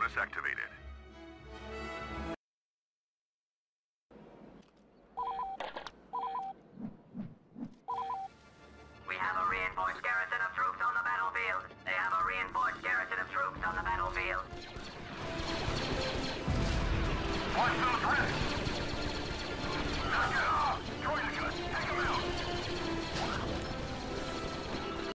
bonus activated. We have a reinforced garrison of troops on the battlefield. They have a reinforced garrison of troops on the battlefield. 1, 2, 3.